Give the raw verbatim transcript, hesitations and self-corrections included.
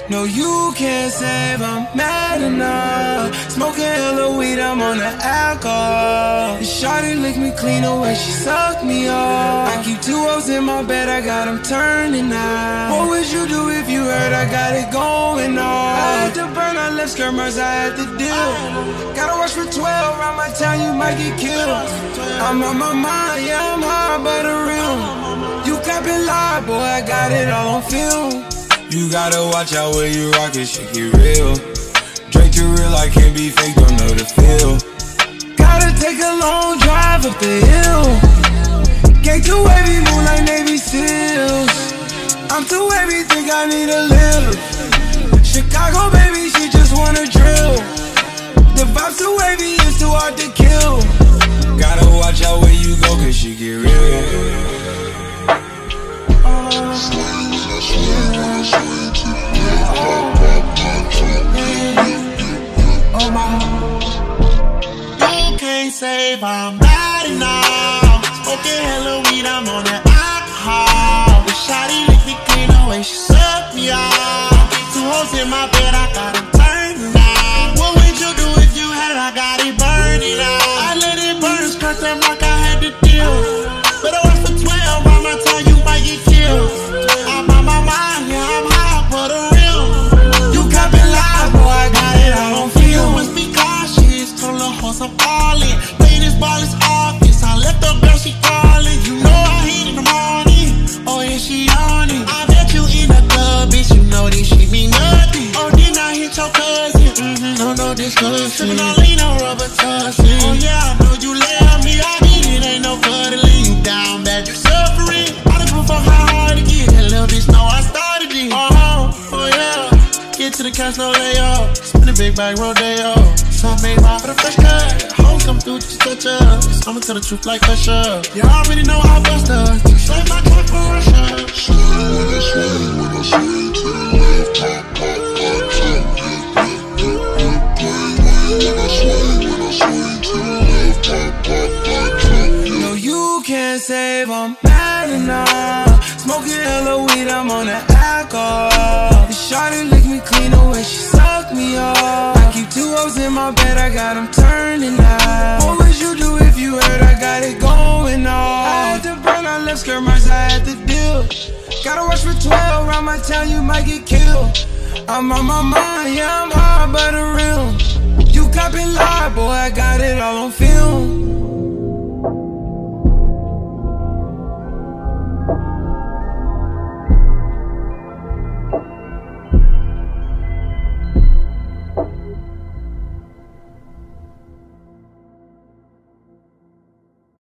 No, you can't save, I'm mad enough. Smoking hella weed, I'm on the alcohol. Shawty lick me clean away, she sucked me off. I keep two O's in my bed, I got them turning out. What would you do if you heard I got it going on? I had to burn, I left skirmers, I had to deal. Gotta watch for twelve, around my town you might get killed. I'm on my mind, yeah, I'm high by the rim. You capping lie, boy, I got it all on film. You gotta watch out where you rock it, shit get real. Drink too real, I can't be fake, don't know the feel. Gotta take a long drive up the hill. Gang too wavy, move like Navy SEALs. I'm too wavy, think I need a live. Chicago, baby, she just wanna drill. The vibes too wavy, it's too hard to kill. Gotta watch out where you go, cause she get real. You can't save, I'm bad enough. Smoking hella weed, I'm on that alcohol. The shawty lick me clean away, she sucked me off. Two hoes in my bed, I got them turned now. What would you do if you had it? I got it burning out. I let it burn, scratch that mark, I had to deal. Better watch for twelve, by my time you might get killed. I'm on my mind, yeah, I'm high for the real. You capping lies, boy, I got it all on film. Must be cautious, told the horse I'm all in. Play this ball is office, I left the girl, she calling. You know I hit in the morning, oh yeah, she on it. I bet you in the club, bitch, you know this shit mean nothing. Oh, then I hit your cousin, mm-hmm, no, no discussion. Sippin' on lean, no rubber tussin'. Oh yeah, I know you love me, I mean it ain't no cuddling. You down bad, you suffering. I don't give a fuck how hard to get, that little bitch know I started it. Uh-huh, oh yeah, get to the cash, no layoff. Spin a big bag, rodeo. Some made mine for the fresh cut. Hoes come through, just touch us. I'ma tell the truth like Usher. You already know I bust us. Just like my truck for Russia. Swing when I swing, when I swing to the left, pop, pop, pop, jump, dip, dip, dip, dip, when I swing, when I swing to the left, pop, pop, pop, jump, dip. No, you can't save, I'm mad enough. Smoking hella weed, I'm on the alcohol. The shawty lick me clean away, she sucked me off. I keep two O's in my bed, I got them turning out. What would you do if you heard I got it going on? I had to burn, I left skirmers, I had to deal. Gotta watch for twelve, around my town you might get killed. I'm on my mind, yeah, I'm high by the rim. You capping lie, boy, I got it all on film.